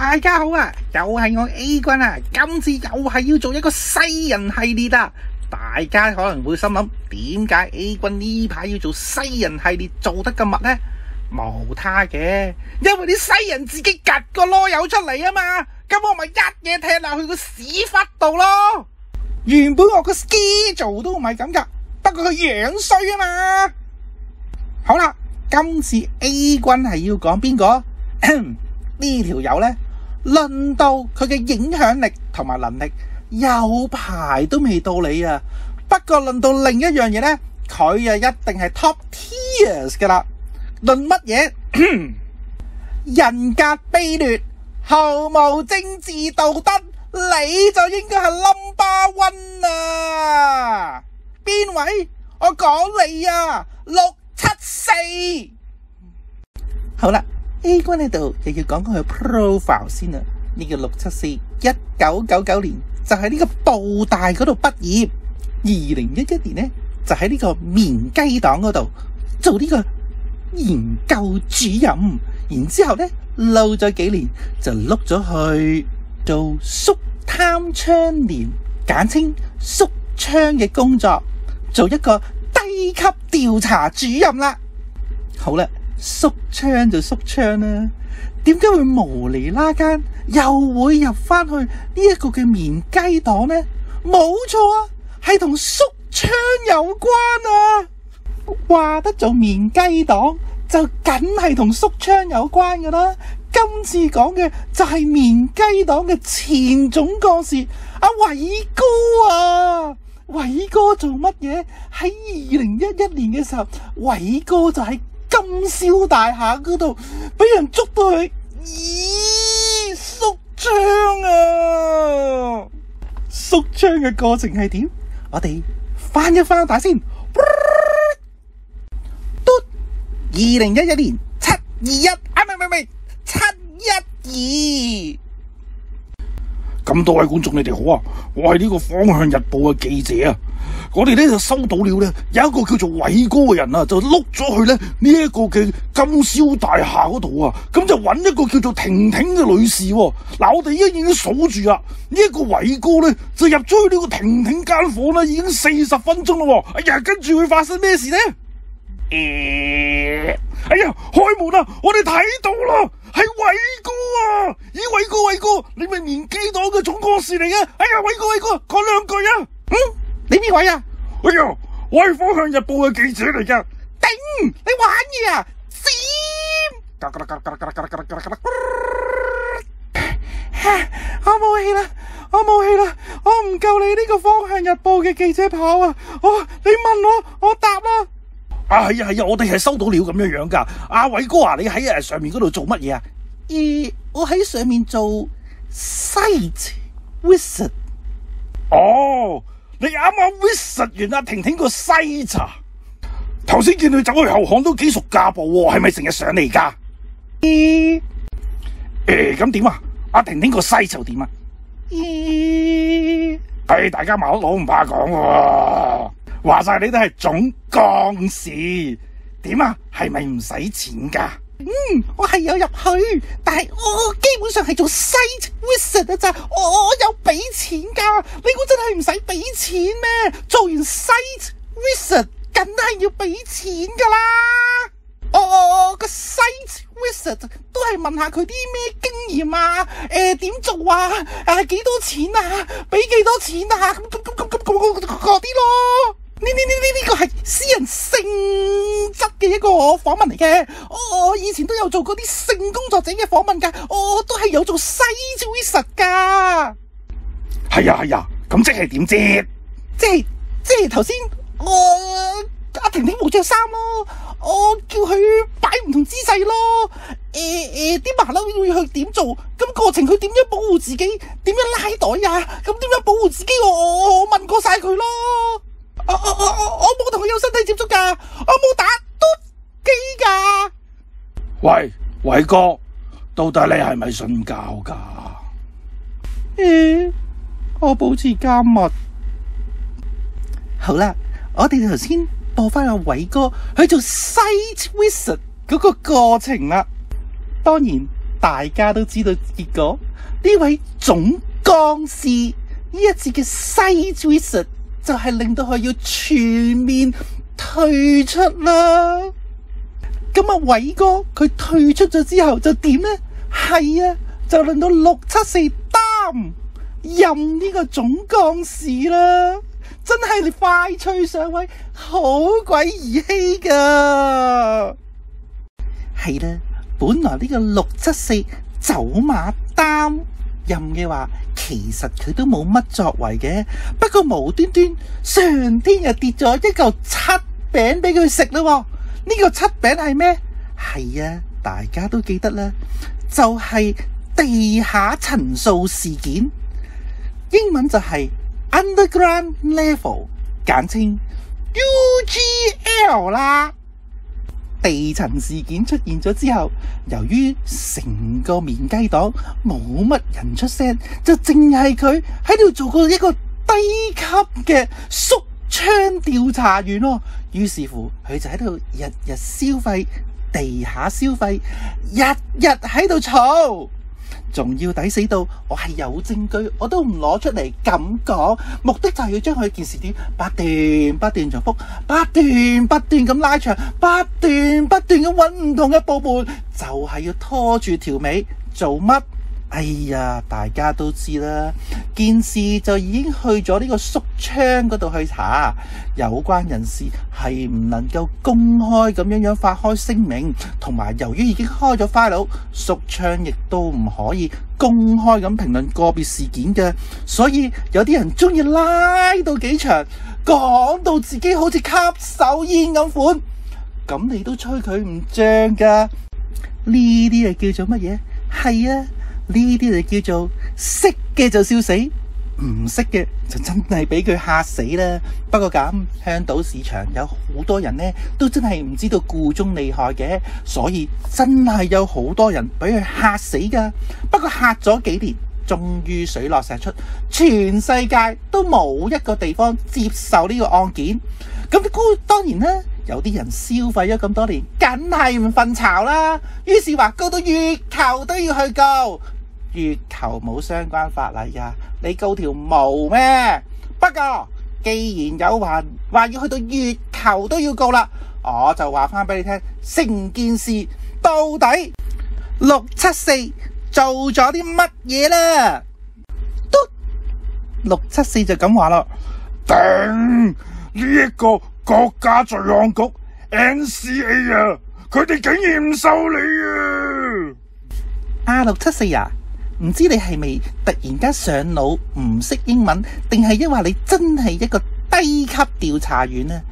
大家好啊，又係我 A 君啊，今次又係要做一個西人系列啊！大家可能會心諗，點解 A 君呢排要做西人系列做得咁密呢？無他嘅，因為啲西人自己趌個囉柚出嚟啊嘛，咁我咪一嘢踢落去個屎忽度咯。原本我個 schedule 都唔係咁噶，不過佢樣衰啊嘛。好啦，今次 A 君係要講邊個？呢條友呢，論到佢嘅影響力同埋能力，有排都未到你啊。不過論到另一樣嘢呢，佢啊一定係 top tiers 噶啦。論乜嘢？人格卑劣，毫無政治道德，你就應該係 number one 啊！邊位？我講你啊，674。好啦。A 君喺度又要講講佢 profile 先啦。呢個674 1999年就喺呢個布大嗰度畢業，2011年呢就喺呢個棉雞黨嗰度做呢個研究主任，然之後呢撈咗幾年就碌咗去做肅貪倡廉，簡稱肅倡嘅工作，做一個低級調查主任啦。好啦。肅倡就肅倡啦，點解會無厘啦間又會入翻去呢一個嘅棉雞黨呢？冇錯啊，係同肅倡有關啊！話得做棉雞黨就梗係同肅倡有關噶啦。今次講嘅就係棉雞黨嘅前總幹事阿偉哥啊！偉哥做乜嘢？喺2011年嘅時候，偉哥就係金宵大廈嗰度俾人捉到去，肅倡啊！肅倡嘅過程係點？我哋翻一翻打先。嘟，2011年721啊，唔係712。 咁多位觀眾你哋好啊，我係呢個方向日報嘅記者啊。我哋咧就收到了咧，有一個叫做偉哥嘅人啊，就碌咗去咧呢一個嘅金宵大廈嗰度啊，咁就揾一個叫做婷婷嘅女士。嗱，我哋依家已經數住啦，呢一個偉哥咧就入咗去呢個婷婷間房啦，已經40分鐘咯。哎呀，跟住會發生咩事呢？哎呀，開門啦！我哋睇到啦，係偉哥啊！咦，偉哥，你咪棉雞黨嘅總幹事嚟嘅？哎呀，偉哥，講兩句啊！ 你邊位啊？ 哎呀，我係方向日報嘅記者嚟噶。 頂！你玩嘢啊？我冇氣啦，我唔夠你呢個方向日報嘅記者跑啊！你問我答啦。 係啊，我哋係收到了咁樣噶。阿偉哥啊，你喺上面嗰度做乜嘢啊？ 我喺上面做 site visit。 哦，你啱啱 visit 完阿婷婷個西茶，頭先見佢走去後巷都幾熟架步喎，係咪成日上嚟噶？咁點啊？阿婷婷個西就點啊？大家矛佬唔怕講喎，話晒你都係總幹事，點啊？係咪唔使錢噶？ 我係有入去，但係我基本上係做 site visit 啊咋，我有俾錢噶，你估真係唔使俾錢咩？做完 site visit 梗係要俾錢噶啦。我個 site visit 都係問下佢啲咩經驗啊，點做啊，幾多錢啊，俾幾多錢啊，咁嗰啲咯。呢個係私人性質嘅一個訪問嚟嘅。我以前都有做過啲性工作者嘅訪問噶，我都係有做 site visit 噶。 係啊，咁即係點啫？ 即係頭先阿婷婷冇着衫咯，我叫佢擺唔同姿勢咯。啲麻甩會去點做？咁過程佢點樣保護自己？點樣拉袋啊？咁點樣保護自己？我問過晒佢咯。我冇同佢有身體接觸噶，我冇打嘟機噶。 喂，偉哥，到底你係咪信教噶？ 我保持緘默。好啦，我哋頭先播翻阿偉哥去做 site visit 嗰個過程啦。當然大家都知道結果，呢位總幹事呢一次嘅西決術就係令到佢要全面退出啦。咁啊，偉哥佢退出咗之後就點呢？係啊，就輪到674擔任呢個總幹事啦。真係你快脆上位，好鬼兒戲噶。係啦，本來呢個674走馬擔任嘅話，其實佢都冇乜作為嘅。不過無端端上天又跌咗一嚿七餅俾佢食啦。呢個七餅係咩？係啊，大家都記得啦，就係地下陳數事件，英文就係 Underground Level， 簡稱 UGL 啦。地層事件出現咗之後，由於成個面雞黨冇乜人出聲，就淨係佢喺度做過一個低級嘅縮槍調查員咯。於是乎，佢就喺度日日消費地下消費，日日喺度嘈，仲要抵死到我係有證據，我都唔攞出嚟咁講，目的就係要將佢件事點不斷重複，不斷咁拉長，不斷咁揾唔同嘅部門，就係要拖住條尾做乜？哎呀，大家都知啦，件事就已經去咗呢個縮槍嗰度去查，有關人士係唔能夠公開咁樣發開聲明，同埋由於已經開咗 file， 縮槍亦都唔可以公開咁評論個別事件嘅，所以有啲人中意拉到幾長，講到自己好似吸手煙咁款，咁你都吹佢唔脹噶？呢啲係叫做乜嘢？係啊，呢啲就叫做識嘅就笑死，唔識嘅就真係俾佢嚇死啦。不過咁，香島市場有好多人呢，都真係唔知道故中利害嘅，所以真係有好多人俾佢嚇死噶。不過嚇咗幾年，終於水落石出，全世界都冇一個地方接受呢個案件。咁當然啦，有啲人消費咗咁多年，梗係唔瞓巢啦。於是話告到月球都要去告。月球冇相關法例呀，你告條毛咩？不過既然有話要去到月球都要告啦，我就話翻俾你聽，成件事到底674做咗啲乜嘢啦？674就咁話啦， 頂呢一個國家罪案局 NCA 啊，佢哋竟然唔受理啊 ！674啊，唔知你係咪突然間上腦唔識英文，定係因為你真係一個低級調查員啊？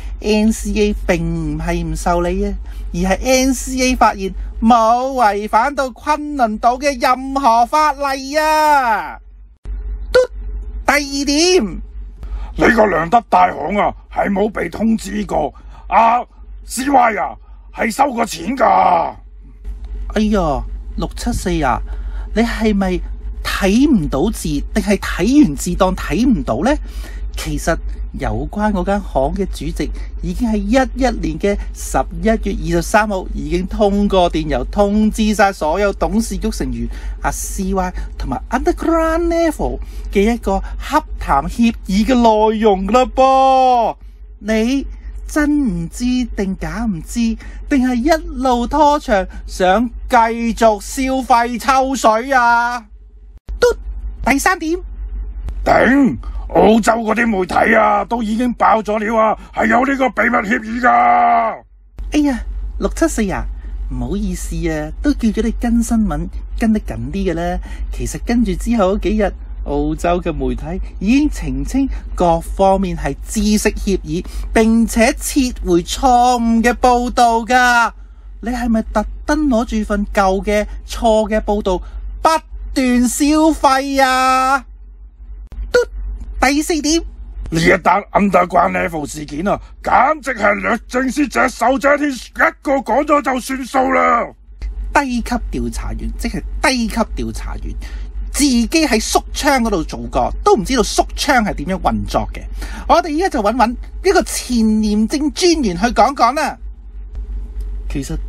NCA 並唔係唔受理啊，而係 NCA 發現冇違反到昆崙島嘅任何法例啊！第二點， 呢個良德大行啊，係冇被通知過，CY 啊係收過錢噶。 哎呀，674啊，你係咪睇唔到字，定係睇完字當睇唔到呢？其實有關嗰間行嘅主席已經喺11年嘅11月23號已經通過電郵通知晒所有董事局成員CY 同埋 Underground Level 嘅一個洽談協議嘅內容啦噃。你真唔知定假唔知，定係一路拖長想繼續消費抽水啊？第三點， 頂！澳洲嗰啲媒體啊，都已經爆咗料啊，係有呢個秘密協議噶。 哎呀，674啊，唔好意思啊，都叫咗你跟新聞跟得緊啲嘅啦。其實跟住之後嗰幾日，澳洲嘅媒體已經澄清各方面係知識協議，並且撤回錯誤嘅報道噶。你係咪特登攞住份舊嘅錯嘅報道不斷消費啊？第四點， 呢一單 Underground Level 事件啊，簡直係律政司隻手遮天，一個講咗就算數啦。 低級調查員即係低級調查員，自己喺縮槍嗰度做過，都唔知道縮槍係點樣運作嘅。我哋而家就揾一個前廉政專員去講講啦。其實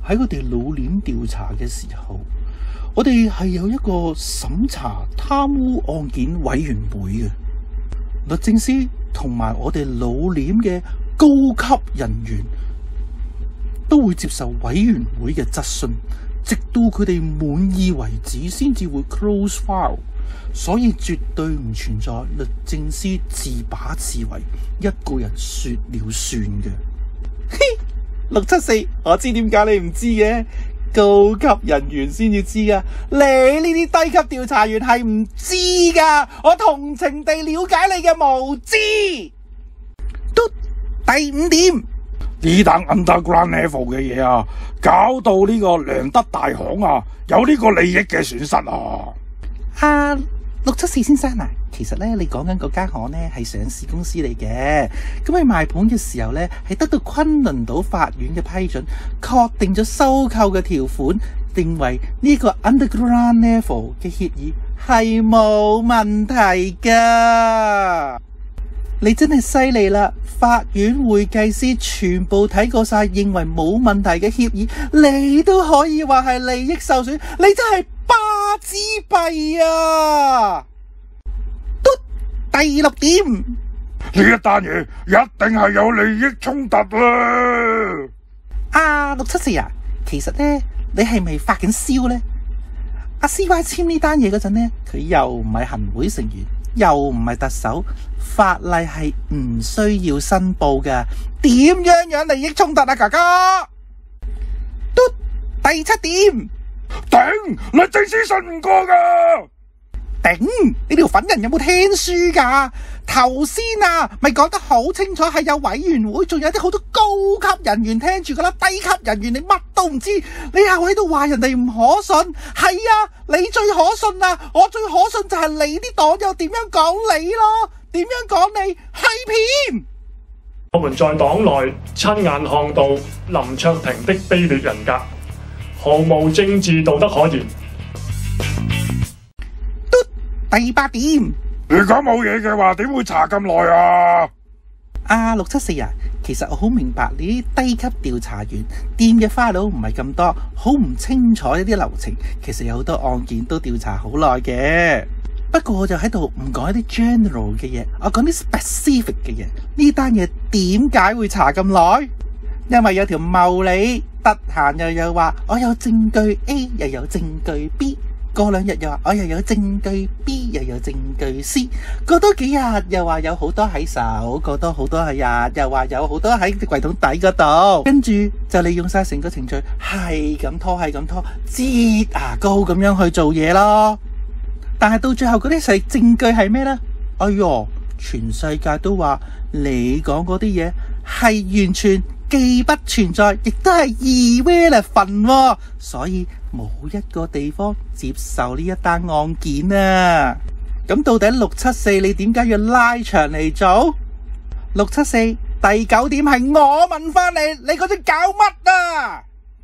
喺我哋老臉調查嘅時候，我哋係有一個審查貪污案件委員會嘅，律政司同埋我哋老臉嘅高級人員都會接受委員會嘅質詢，直到佢哋滿意為止先至會 close file， 所以絕對唔存在律政司自把自為，一個人說了算嘅。674，我知點解你唔知嘅，高級人員先至知啊，你呢啲低級調查員係唔知噶，我同情地了解你嘅無知。第5點， 呢單 underground level 嘅嘢啊，搞到呢個良德大行啊有呢個利益嘅損失啊。 674先生啊，其實咧你講緊嗰間行咧係上市公司嚟嘅，咁喺賣盤嘅時候咧係得到昆侖島法院嘅批准，確定咗收購嘅條款，定為呢個 underground level 嘅協議係冇問題噶。你真係犀利啦！法院會計師全部睇過晒，認為冇問題嘅協議，你都可以話係利益受損，你真係巴之弊啊！第6點， 呢一單嘢一定係有利益衝突啊 ！674啊，其實咧你係咪發緊燒咧？阿 CY 簽呢單嘢嗰陣咧，佢又唔係行會成員，又唔係特首，法例係唔需要申報噶，點樣利益衝突啊，哥哥？第7點， 頂，律政司信唔過噶。 頂，你條粉人有冇聽書噶？頭先啊，咪講得好清楚，係有委員會，仲有啲好多高級人員聽住噶啦，低級人員你乜都唔知，你又喺度話人哋唔可信。係啊，你最可信啊，我最可信就係你啲黨友點樣講你咯，點樣講你係騙。 我們在黨內親眼看到林卓廷的卑劣人格，毫無政治道德可言。 第8點， 如果冇嘢嘅話，點會查咁耐啊 ？674啊，其實我好明白你啲低級調查員掂嘅 file 唔係咁多，好唔清楚一啲流程。其實有好多案件都調查好耐嘅。不過我就喺度唔講一啲 general 嘅嘢，我講啲 specific 嘅嘢。呢單嘢點解會查咁耐？因為有條茂利得閒又話我有證據 A 又有證據 B。過2日又話我又有證據 B 又有證據 C， 過多幾日又話有好多喺手，過多好多日又話有好多喺櫃桶底嗰度，跟住就利用晒成個程序，係咁拖，擠牙膏咁樣去做嘢咯。但係到最後嗰啲係證據係咩呢？哎喲，全世界都話你講嗰啲嘢係完全既不存在，亦都係 irrelevant，所以冇一個地方接受呢一單案件啊！咁到底674你點解要拉長嚟做？674第9點係我問翻你，你嗰陣搞乜啊？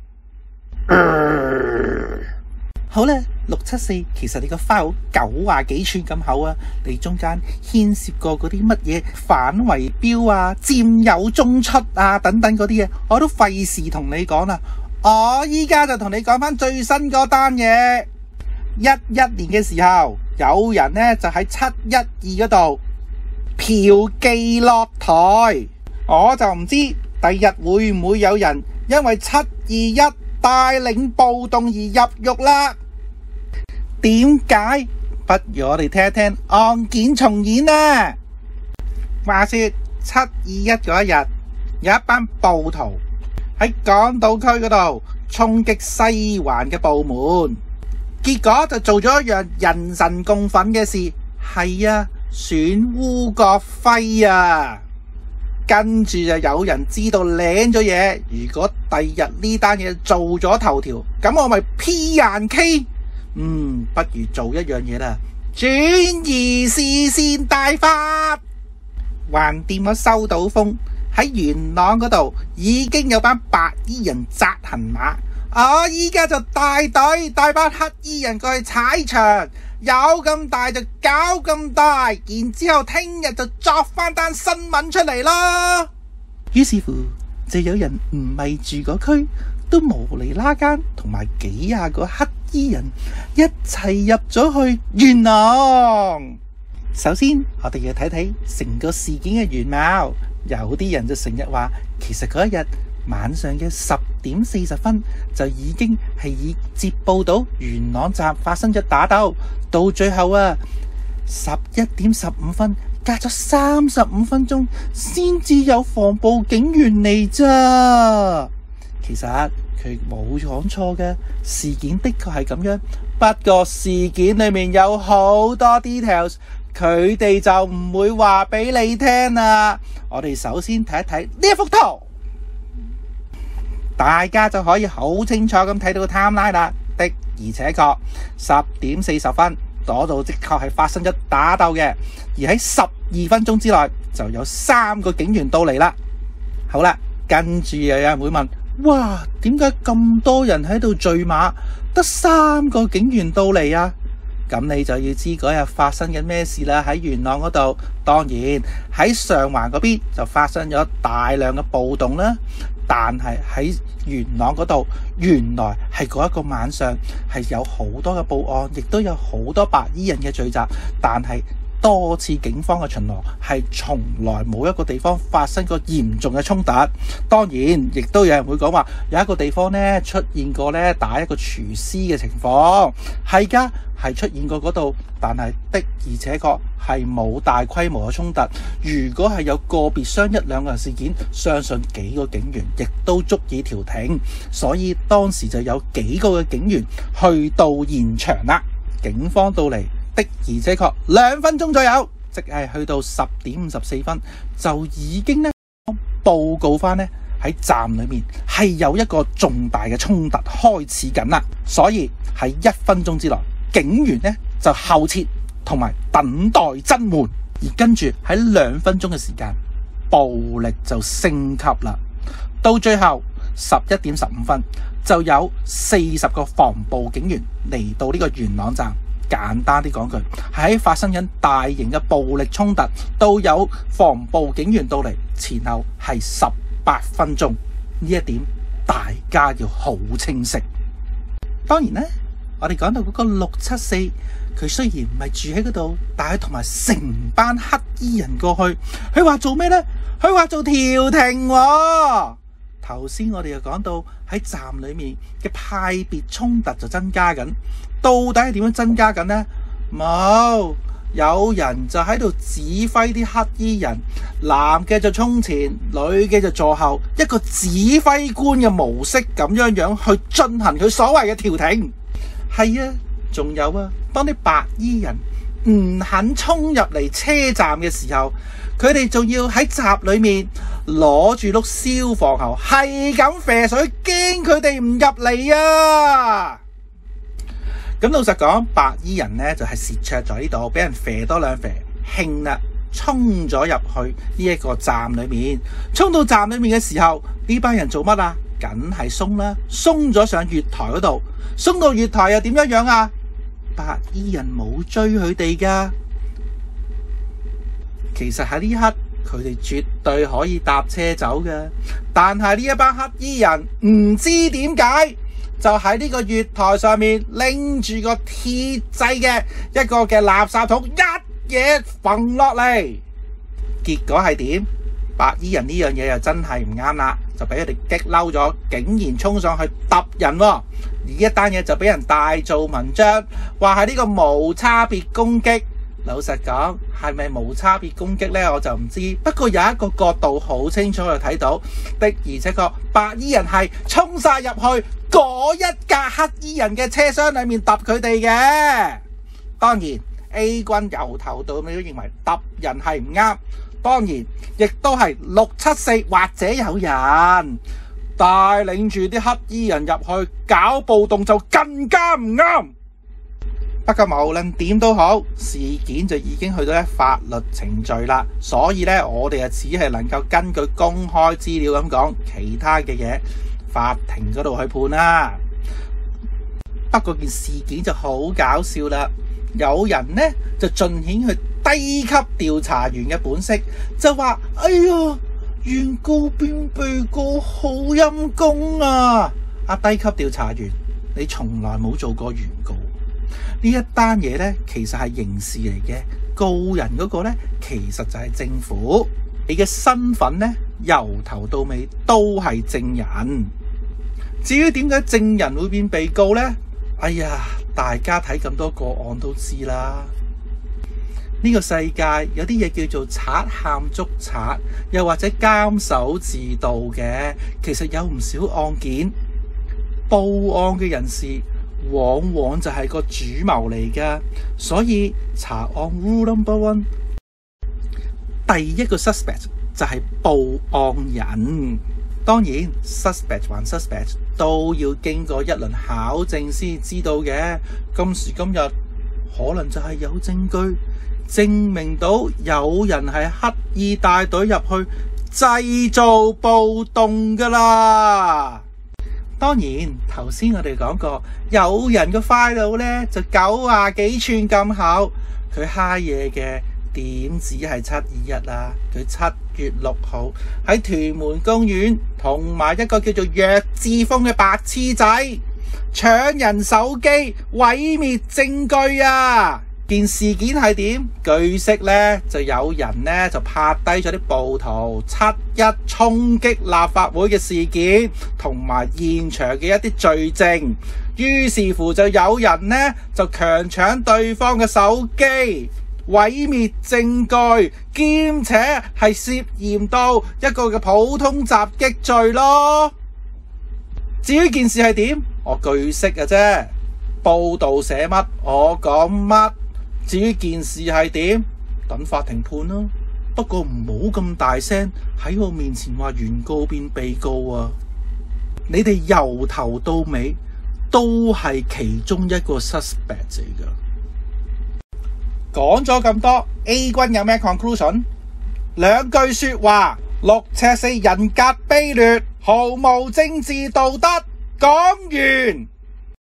好啦，674其實你個 file 90幾寸咁厚啊，你中間牽涉過嗰啲乜嘢反圍標啊、佔有中出啊等等嗰啲嘢，我都費事同你講啦。我依家就同你講翻最新嗰單嘢。11年嘅時候，有人呢就喺712嗰度嫖妓落台，我就唔知第日會唔會有人因為721帶領暴動而入獄啦。點解？不如我哋聽一聽案件重演啊！話說721嗰一日，有一班暴徒喺港島區嗰度衝擊西環嘅部門，結果就做咗一樣人神共憤嘅事，係啊，損污國徽啊！跟住就有人知道領咗嘢，如果第日呢單嘢做咗頭條，咁我咪 P&K。不如做一樣嘢啦，轉移視線大法。橫掂我收到風，喺元朗嗰度已經有班白衣人紮行馬，我依家就帶隊帶班黑衣人過去踩場，有咁大就搞咁大，然之後聽日就作翻單新聞出嚟咯。於是乎就有人唔係住嗰區， 都無厘啦間同埋幾廿個黑衣人一齊入咗去元朗。首先，我哋要睇睇成個事件嘅原貌。有啲人就成日話，其實嗰一日晚上嘅10:40就已經係已接報到元朗站發生咗打鬥，到最後啊11:15隔咗35分鐘先至有防暴警員嚟咋。其實佢冇講錯嘅，事件的確係咁樣，不過事件裏面有好多 details， 佢哋就唔會話俾你聽啦。我哋首先睇一睇呢一幅圖，大家就可以好清楚咁睇到個 timeline 啦。的而且確10:40嗰度的確係發生咗打鬥嘅，而喺12分鐘之內就有3個警員到嚟啦。好啦，跟住又有人會問，哇，點解咁多人喺度聚馬，得3個警員到嚟啊？咁你就要知嗰日發生緊咩事啦。喺元朗嗰度，當然喺上環嗰邊就發生咗大量嘅暴動啦。但係喺元朗嗰度，原來係嗰一個晚上係有好多嘅報案，亦都有好多白衣人嘅聚集，但係多次警方嘅巡邏係從來冇一個地方發生過嚴重嘅衝突。當然亦都有人會講話有一個地方呢出現過呢打一個廚師嘅情況，係㗎，係出現過嗰度，但係的而且確係冇大規模嘅衝突。如果係有個別傷1兩個人事件，相信幾個警員亦都足以調停，所以當時就有幾個嘅警員去到現場啦。警方到嚟的而且確2分鐘左右，即係去到10:54就已經呢報告翻呢喺站裏面係有一個重大嘅衝突開始緊啦。所以喺1分鐘之內，警員呢就後撤同埋等待增援，而跟住喺2分鐘嘅時間，暴力就升級啦。到最後11:15就有40個防暴警員嚟到呢個元朗站。簡單啲講句，喺發生緊大型嘅暴力衝突，都有防暴警員到嚟，前後係18分鐘。呢一點大家要好清晰。當然呢，我哋講到嗰個674，佢雖然唔係住喺嗰度，但係同埋成班黑衣人過去，佢話做咩呢？佢話做調停喎。頭先我哋又講到喺站裏面嘅派別衝突就增加緊，到底係點樣增加緊呢？冇，有人就喺度指揮啲黑衣人，男嘅就衝前，女嘅就坐後，一個指揮官嘅模式咁樣去進行佢所謂嘅調停。係啊，仲有啊，當啲白衣人唔肯衝入嚟車站嘅時候，佢哋仲要喺閘裏面攞住碌消防喉，係咁射水，驚佢哋唔入嚟啊！咁老實講，白衣人呢就係蝕卓在呢度，俾人射多2射，興啦，衝咗入去呢一個站裏面。衝到站裏面嘅時候，呢班人做乜啊？梗係鬆啦，鬆咗上月台嗰度，鬆到月台又點樣啊？白衣人冇追佢哋噶。其實喺呢刻，佢哋絕對可以搭車走嘅，但係呢一班黑衣人唔知點解，就喺呢個月台上面拎住個鐵製嘅一個嘅垃圾桶，一嘢揈落嚟。結果係點？白衣人呢樣嘢又真係唔啱啦，就俾佢哋激嬲咗，竟然衝上去揼人喎。而一單嘢就俾人大做文章，話係呢個無差別攻擊。老實講，係咪無差別攻擊呢？我就唔知。不過有一個角度好清楚就睇到，的而且確白衣人係衝晒入去嗰一架黑衣人嘅車廂裏面揼佢哋嘅。當然 A 軍由頭到尾都認為揼人係唔啱，當然亦都係674或者有人帶領住啲黑衣人入去搞暴動，就更加唔啱。不過無論點都好，事件就已經去到法律程序啦，所以呢，我哋只係能夠根據公開資料咁講，其他嘅嘢法庭嗰度去判啦。不過件事件就好搞笑啦，有人呢就盡顯佢低級調查員嘅本色，就話：哎呀，原告變被告好陰公啊！ 低級調查員，你從來冇做過原告。呢一單嘢呢，其實係刑事嚟嘅，告人嗰個呢，其實就係政府。你嘅身份呢，由頭到尾都係證人。至於點解證人會變被告呢？哎呀，大家睇咁多個案都知啦。呢個世界有啲嘢叫做賊喊捉賊，又或者監守自盜嘅。其實有唔少案件，報案嘅人士往往就係個主謀嚟噶。所以查案 rule number one， 第一個 suspect 就係報案人。當然 suspect 還 suspect 都要經過一輪考證先知道嘅。今時今日可能就係有證據證明到有人係刻意帶隊入去製造暴動噶啦。當然頭先我哋講過，有人個 file 呢就90幾寸咁厚，佢揩嘢嘅點止係721啊？佢7月6號喺屯門公園同埋一個叫做弱智風嘅白痴仔搶人手機，毀滅證據啊！件事件係點？據悉呢，就有人呢就拍低咗啲暴徒7·1衝擊立法會嘅事件，同埋現場嘅一啲罪證。於是乎就有人呢就強搶對方嘅手機，毀滅證據，兼且係涉嫌到一個嘅普通襲擊罪咯。至於件事係點，我據悉嘅啫，報道寫乜我講乜。至於件事係點，等法庭判咯。不過唔好咁大聲喺我面前話原告變被告啊！你哋由頭到尾都係其中一個 suspect 嚟噶。講咗咁多 ，A 君有咩 conclusion？ 兩句說話，6尺4人格卑劣，毫無政治道德。講完。